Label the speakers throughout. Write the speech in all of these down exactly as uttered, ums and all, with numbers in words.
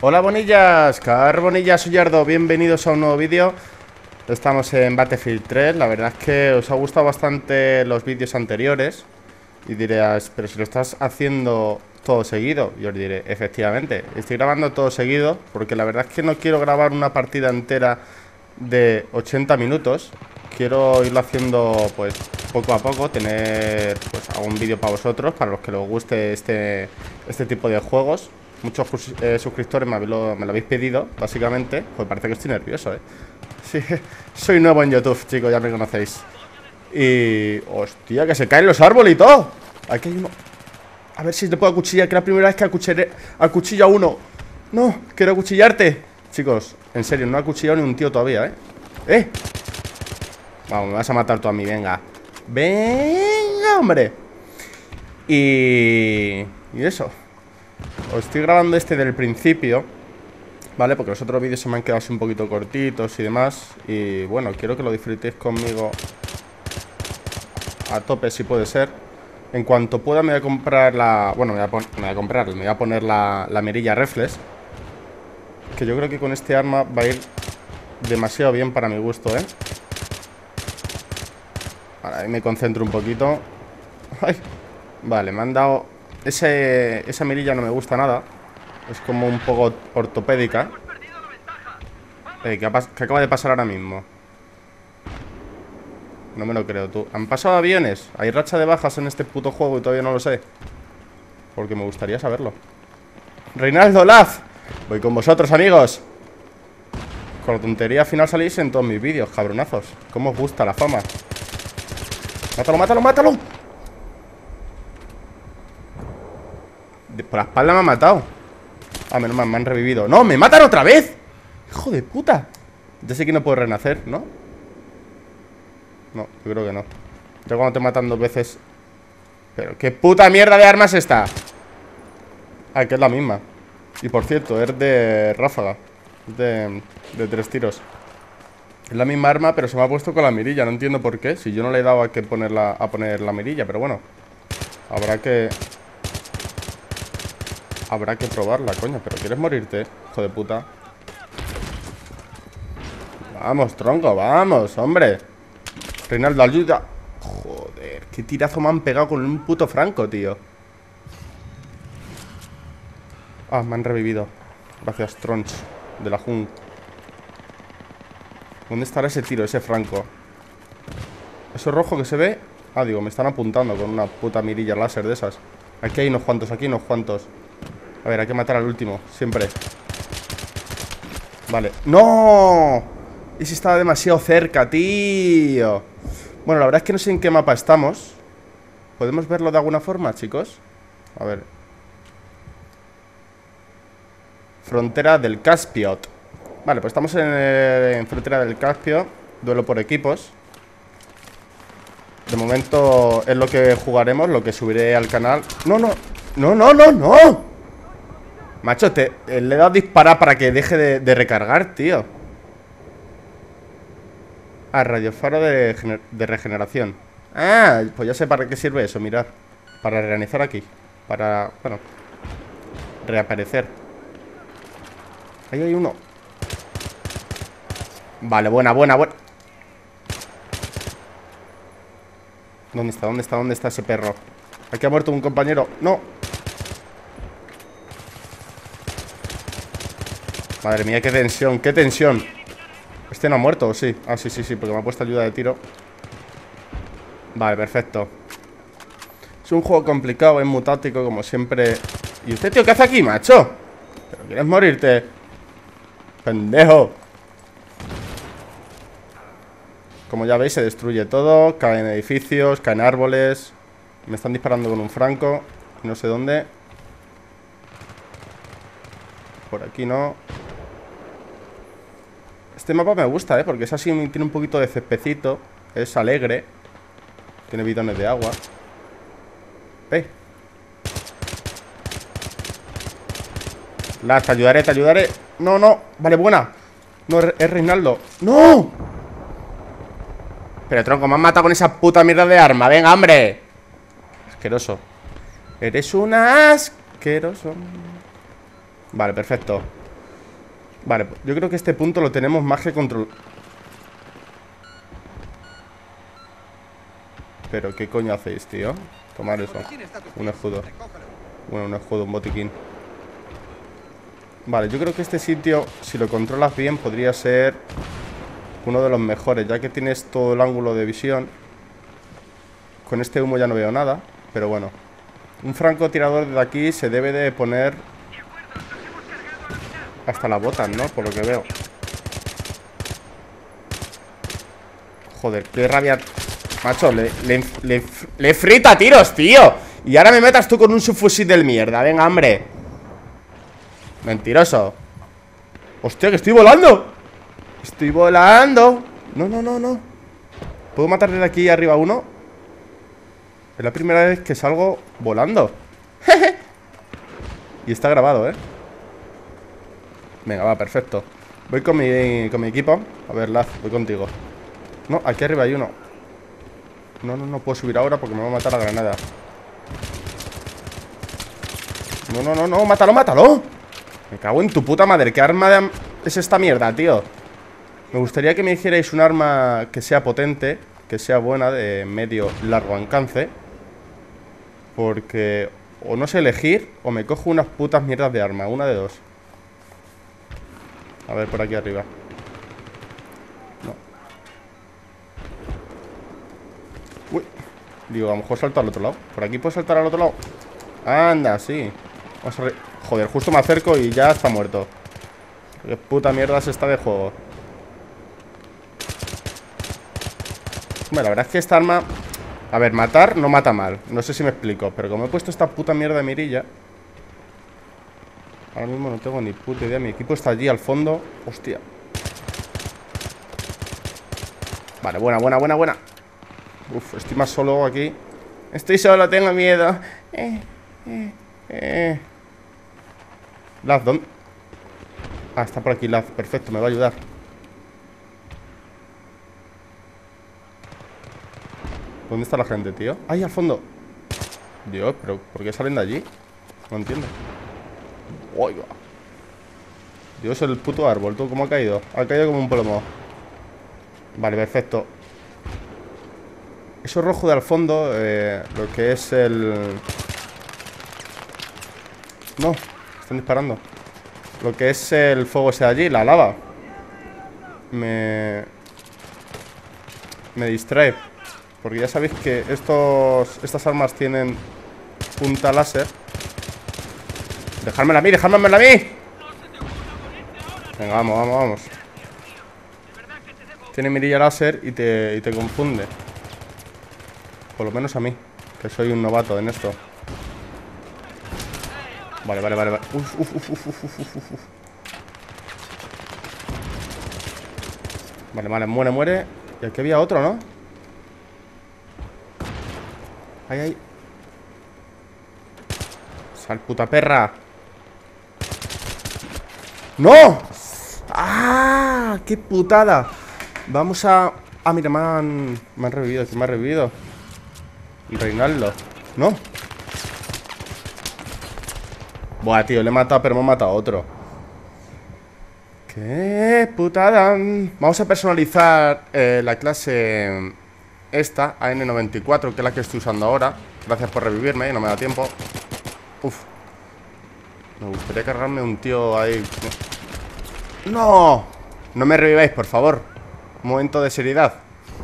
Speaker 1: Hola bonillas, Carbonillas Ullardo, bienvenidos a un nuevo vídeo. Estamos en Battlefield tres, la verdad es que os ha gustado bastante los vídeos anteriores. Y diréis, pero si lo estás haciendo todo seguido. Y os diré, efectivamente, estoy grabando todo seguido porque la verdad es que no quiero grabar una partida entera de ochenta minutos. Quiero irlo haciendo pues poco a poco, tener pues algún vídeo para vosotros, para los que les guste este, este tipo de juegos. Muchos eh, suscriptores me lo, me lo habéis pedido, básicamente. Pues parece que estoy nervioso, eh Sí, soy nuevo en YouTube, chicos, ya me conocéis. Y... hostia, que se caen los árboles y todo. Aquí hay uno. A ver si le puedo acuchillar, que es la primera vez que acuchillaré, acuchillo a uno. No, quiero acuchillarte. Chicos, en serio, no he acuchillado ni un tío todavía, eh Eh Vamos, me vas a matar tú a mí, venga. Venga, hombre. Y... y eso. Os estoy grabando este del principio, ¿vale? Porque los otros vídeos se me han quedado así un poquito cortitos y demás. Y bueno, quiero que lo disfrutéis conmigo a tope, si puede ser. En cuanto pueda me voy a comprar la... bueno, me voy a, me voy a comprar, me voy a poner la, la mirilla reflex. Que yo creo que con este arma va a ir demasiado bien para mi gusto, ¿eh? Vale, ahí me concentro un poquito. Ay. Vale, me han dado... Ese, esa mirilla no me gusta nada. Es como un poco ortopédica. eh, ¿qué, ¿Qué acaba de pasar ahora mismo? No me lo creo, tú. ¿Han pasado aviones? ¿Hay racha de bajas en este puto juego y todavía no lo sé? Porque me gustaría saberlo. Reinaldo Laz, voy con vosotros, amigos. Con la tontería al final salís en todos mis vídeos, cabronazos. ¿Cómo os gusta la fama? ¡Mátalo, mátalo, mátalo! Por la espalda me han matado. Ah, menos mal, me han revivido. ¡No, me matan otra vez! ¡Hijo de puta! Ya sé que no puedo renacer, ¿no? No, yo creo que no. Ya cuando te matan dos veces. Pero ¿qué puta mierda de arma es esta? Ah, que es la misma. Y por cierto, es de ráfaga. Es de, de tres tiros. Es la misma arma, pero se me ha puesto con la mirilla. No entiendo por qué. Si yo no le he dado a que ponerla, a poner la mirilla, pero bueno. Habrá que... Habrá que probarla, coño. Pero ¿quieres morirte, hijo de puta? Vamos, tronco, vamos, hombre. Reinaldo, ayuda. Joder, qué tirazo me han pegado con un puto franco, tío. Ah, me han revivido. Gracias, Tronch, de la Jun. ¿Dónde estará ese tiro, ese franco? Eso rojo que se ve. Ah, digo, me están apuntando con una puta mirilla láser de esas. Aquí hay unos cuantos, aquí hay unos cuantos. A ver, hay que matar al último, siempre. Vale, ¡no! Ese estaba demasiado cerca, tío. Bueno, la verdad es que no sé en qué mapa estamos. ¿Podemos verlo de alguna forma, chicos? A ver. Frontera del Caspio. Vale, pues estamos en, en frontera del Caspio. Duelo por equipos. De momento es lo que jugaremos, lo que subiré al canal. ¡No, no! ¡No, no, no, no! Macho, te, le he dado a disparar para que deje de, de recargar, tío. Ah, radiofaro de, de regeneración. Ah, pues ya sé para qué sirve eso, mirad. Para reanizar aquí. Para, bueno, reaparecer. Ahí hay uno. Vale, buena, buena, buena. ¿Dónde está? ¿Dónde está? ¿Dónde está ese perro? Aquí ha muerto un compañero. ¡No! Madre mía, qué tensión, qué tensión. ¿Este no ha muerto o sí? Ah, sí, sí, sí, porque me ha puesto ayuda de tiro. Vale, perfecto. Es un juego complicado, es muy táctico, como siempre. ¿Y usted, tío, qué hace aquí, macho? ¿Pero quieres morirte? ¡Pendejo! Como ya veis, se destruye todo. Caen edificios, caen árboles. Me están disparando con un franco. No sé dónde. Por aquí no. Este mapa me gusta, ¿eh? Porque es así, tiene un poquito de cespecito. Es alegre. Tiene bidones de agua. ¡Eh! La, te ayudaré, te ayudaré. No, no, vale, buena. No, es Reinaldo. ¡No! Pero tronco, me han matado con esa puta mierda de arma. Venga, hombre. Asqueroso. Eres un asqueroso. Vale, perfecto. Vale, yo creo que este punto lo tenemos más que control. Pero ¿qué coño hacéis, tío? Tomar eso. Un escudo. Bueno, un escudo, un botiquín. Vale, yo creo que este sitio, si lo controlas bien, podría ser uno de los mejores, ya que tienes todo el ángulo de visión. Con este humo ya no veo nada, pero bueno. Un francotirador de aquí se debe de poner hasta las botas, ¿no? Por lo que veo. Joder, qué rabia. Macho, le, le, le, le frita tiros, tío. Y ahora me metas tú con un subfusil del mierda. Venga, hombre. Mentiroso. Hostia, que estoy volando. Estoy volando. No, no, no, no. ¿Puedo matar desde aquí arriba uno? Es la primera vez que salgo volando. Y está grabado, ¿eh? Venga, va, perfecto. Voy con mi, con mi equipo. A ver, Laz, voy contigo. No, aquí arriba hay uno. No, no, no puedo subir ahora porque me va a matar la granada. No, no, no, no, mátalo, mátalo. Me cago en tu puta madre. ¿Qué arma de... es esta mierda, tío? Me gustaría que me dijerais un arma que sea potente, que sea buena, de medio largo alcance. Porque o no sé elegir, o me cojo unas putas mierdas de arma. Una de dos. A ver, por aquí arriba. No. Uy. Digo, a lo mejor salto al otro lado. ¿Por aquí puedo saltar al otro lado? Anda, sí. Vamos a re... Joder, justo me acerco y ya está muerto. Qué puta mierda se está de juego. Bueno, la verdad es que esta arma... A ver, matar no mata mal. No sé si me explico. Pero como he puesto esta puta mierda de mirilla, ahora mismo no tengo ni puta idea. Mi equipo está allí al fondo. Hostia. Vale, buena, buena, buena, buena. Uf, estoy más solo aquí. Estoy solo, tengo miedo. Eh, eh, eh. Laz, ¿dónde? Ah, está por aquí Laz, perfecto, me va a ayudar. ¿Dónde está la gente, tío? ¡Ahí, al fondo! Dios, pero ¿por qué salen de allí? No entiendo. Oiga. Dios, el puto árbol, ¿tú cómo ha caído? Ha caído como un plomo. Vale, perfecto. Eso rojo de al fondo, eh, lo que es el... No, están disparando. Lo que es el fuego ese de allí, la lava. Me... Me distrae. Porque ya sabéis que estos, estas armas tienen punta láser. Dejármela a mí, dejármela a mí. Venga, vamos, vamos, vamos. Tiene mirilla láser y te, y te confunde. Por lo menos a mí, que soy un novato en esto. Vale, vale, vale, vale. Uf, uf, uf, uf, uf, uf, uf. Vale, vale, muere, muere. Y aquí había otro, ¿no? Ahí, ahí. Sal, puta perra. ¡No! ¡Ah! ¡Qué putada! Vamos a... Ah, mira, me han... Me han revivido, ¿quién me ha revivido? Reinaldo. ¿No? Buah, tío, le he matado, pero me ha matado otro. ¡Qué putada! Vamos a personalizar eh, la clase... Esta, A N noventa y cuatro, que es la que estoy usando ahora. Gracias por revivirme, no me da tiempo. Uf. Me gustaría cargarme un tío ahí. ¡No! No me reviváis, por favor. Un momento de seriedad.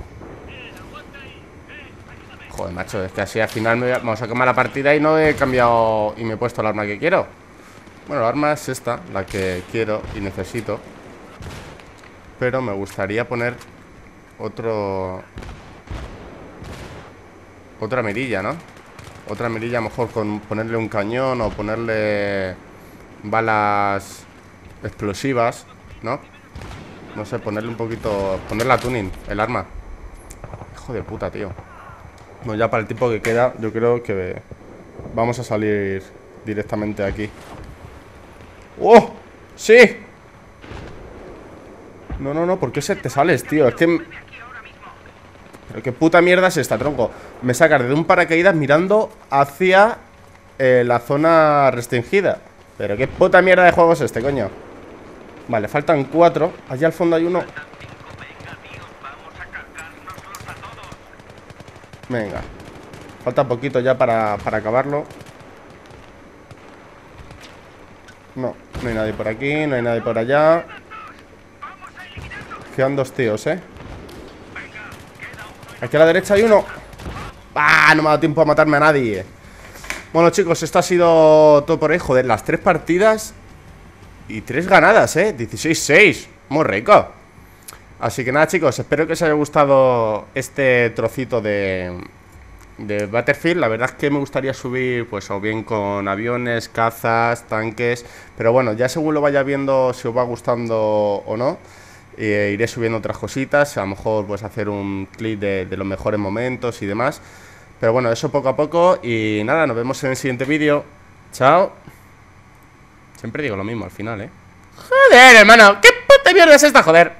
Speaker 1: Joder, macho, es que así al final me voy a... vamos a quemar la partida y no he cambiado y me he puesto el arma que quiero. Bueno, la arma es esta, la que quiero y necesito. Pero me gustaría poner otro... Otra mirilla, ¿no? Otra mirilla, a lo mejor con ponerle un cañón o ponerle balas explosivas, ¿no? No sé, ponerle un poquito... Ponerle la tuning, el arma. Hijo de puta, tío. Bueno, ya para el tiempo que queda, yo creo que vamos a salir directamente aquí. ¡Oh! ¡Sí! No, no, no, ¿por qué se te sales, tío? Es que... ¿Pero qué puta mierda es esta, tronco? Me sacas de un paracaídas mirando hacia eh, la zona restringida. ¿Pero qué puta mierda de juego es este, coño? Vale, faltan cuatro. Allá al fondo hay uno. Venga. Falta poquito ya para, para acabarlo. No, no hay nadie por aquí, no hay nadie por allá. Quedan dos tíos, ¿eh? Aquí a la derecha hay uno. ¡Ah! No me ha dado tiempo a matarme a nadie. Bueno, chicos, esto ha sido todo por hoy. Joder, las tres partidas y tres ganadas, ¿eh? dieciséis seis. Muy rico. Así que nada, chicos, espero que os haya gustado este trocito de... de Battlefield. La verdad es que me gustaría subir, pues, o bien con aviones, cazas, tanques. Pero bueno, ya según lo vaya viendo, si os va gustando o no, eh, iré subiendo otras cositas. A lo mejor, pues, hacer un clip de, de los mejores momentos y demás. Pero bueno, eso poco a poco. Y nada, nos vemos en el siguiente vídeo. Chao. Siempre digo lo mismo al final, ¿eh? Joder, hermano, ¿qué puta mierda es esta, joder?